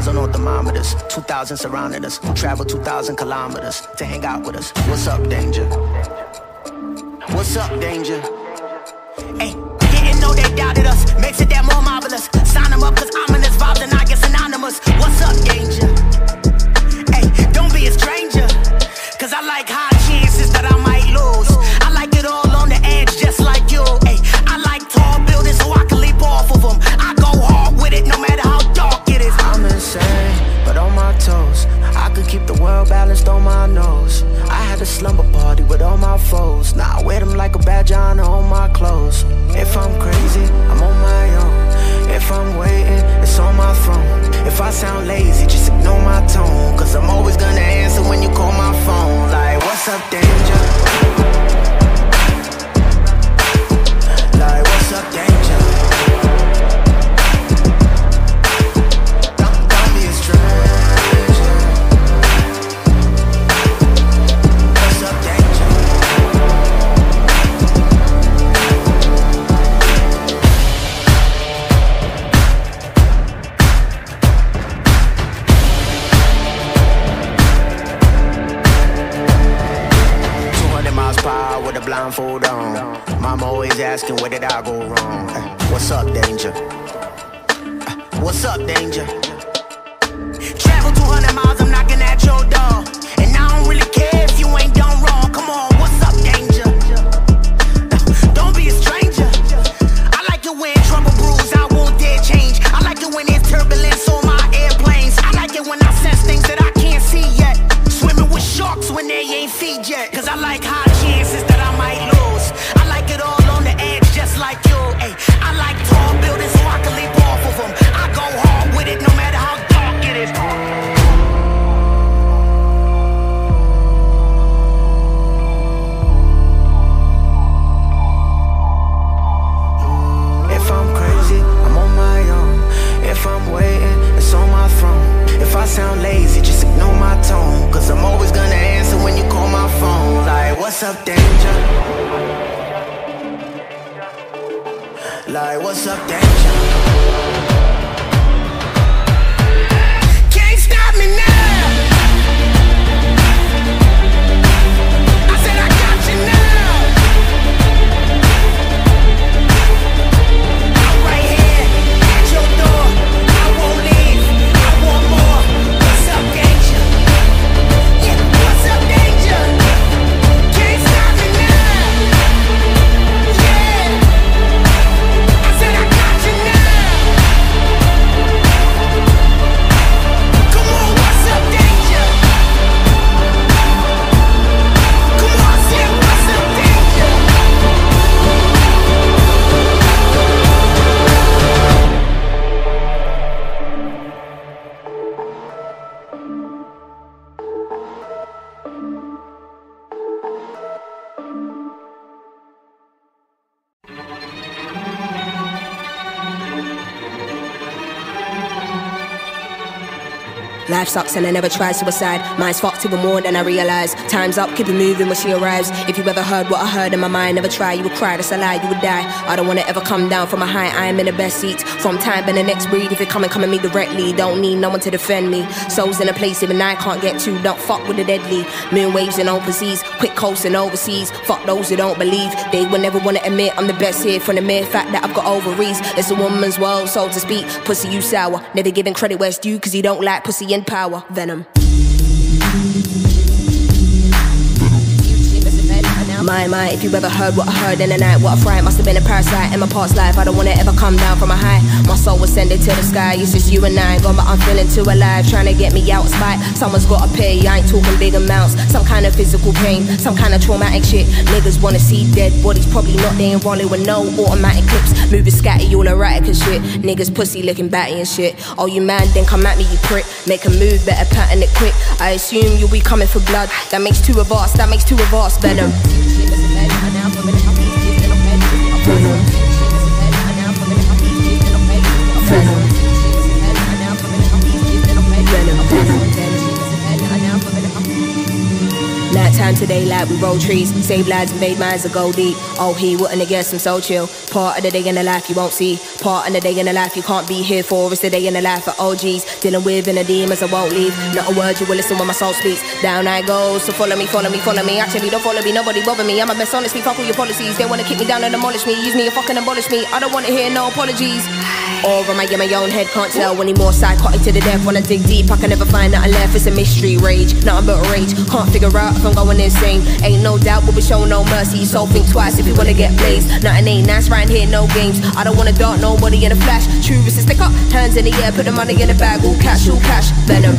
1,000 on thermometers, 2,000 surrounding us. Travel 2,000 kilometers to hang out with us. What's up, danger? What's up, danger? Hey, didn't know they doubted us. Makes it that more marvelous. Sign them up cause ominous vibes and I get synonymous. What's up, danger? Hey, don't be a stranger. Cause I like high chances that I might lose. I like it all on the edge just like you. Hey, I like tall buildings so I can leap off of them. I go hard with it no matter how dark it is. I'm insane, but on my toes. I could keep the world balanced on my nose. I had a slumber party with all my foes. Now I wear them like a badge on my clothes. If I'm crazy, I'm on my own. If I'm waiting, it's on my throne. If I sound lazy, just ignore my tone. Cause I'm always gonna answer when you call my phone. Like, what's up, danger? Like, what's up, danger? Don't be a stranger. What's up, danger? 200 miles per hour with a blindfold on. Mama always asking where did I go wrong. What's up, danger? What's up, danger? Travel 200 miles, I'm knocking at your door. And I don't really care if you ain't done wrong. Come on, what's up, danger? Don't be a stranger. I like it when trouble brews, I won't dare change. I like it when there's turbulence on my airplanes. I like it when I sense things that I can't see yet. Swimming with sharks when they ain't feed yet. Cause I like high chances that I might lose. I like it all on the edge just like you. Ay, I like tall buildings so I can leap off of them. I go hard with it no matter how dark it is. If I'm crazy, I'm on my own. If I'm waiting, it's on my throne. If I sound lazy, just ignore my tone. Cause I'm always gonna answer when you call my phone. Like, what's up, danger? Like, what's up, danger? Can't stop me now. I said I got you now. I'm right here at your door. I won't leave. I want more. What's up, danger? Yeah, what's up, danger? Can't stop me now. Yeah. I said I got you now. Come on, what's up, danger? Come on, I said what's up, danger? Life sucks and I never tried suicide. Mine's fucked even more than I realize. Time's up, keep it moving when she arrives. If you ever heard what I heard in my mind, never try, you would cry, that's a lie, you would die. I don't wanna ever come down from a high, I am in the best seat. From time and the next breed, if you come at me directly. Don't need no one to defend me. Souls in a place even I can't get to, don't fuck with the deadly. Moon waves and overseas, quick coasting overseas. Fuck those who don't believe, they will never wanna admit I'm the best here. From the mere fact that I've got ovaries. It's a woman's world, so to speak. Pussy you sour, never giving credit where it's due. Cause you don't like pussy and power. Venom. My, if you ever heard what I heard in the night, what a fright, must have been a parasite in my past life. I don't wanna ever come down from a high. My soul was sending to the sky, it's just you and I. Got my I'm feeling too alive, trying to get me out of spite. Someone's gotta pay, I ain't talking big amounts. Some kind of physical pain, some kind of traumatic shit. Niggas wanna see dead bodies, probably not they rolling with no automatic clips. Moving scatty, all erratic and shit. Niggas pussy licking batty and shit. Oh you man, then come at me you prick. Make a move, better pattern it quick. I assume you'll be coming for blood. That makes two of us, Venom. Nighttime to daylight, we roll trees, save lives, invade minds, and go deep. Oh, he wouldn't have guessed I'm so chill. Part of the day in the life you won't see. Part in the day in the life you can't be here for. It's the day in the life of OGs. Dealing with inner demons I won't leave. Not a word you will listen when my soul speaks. Down I go, so follow me, follow me, follow me. Actually don't follow me, nobody bother me. I'm a best honestly, fuck all your policies. They wanna kick me down and demolish me. Use me and fucking abolish me. I don't wanna hear no apologies. Or am I in my own head, can't tell anymore. Psychotic to the death, wanna dig deep, I can never find nothing left. It's a mystery, rage, nothing but rage. Can't figure out if I'm going insane. Ain't no doubt, but we show no mercy. So think twice if you wanna get blazed. Nothing ain't nice round here, no games. I don't wanna dart nobody in a flash. True is a stick up, hands in the air, put the money in the bag. All cash, venom.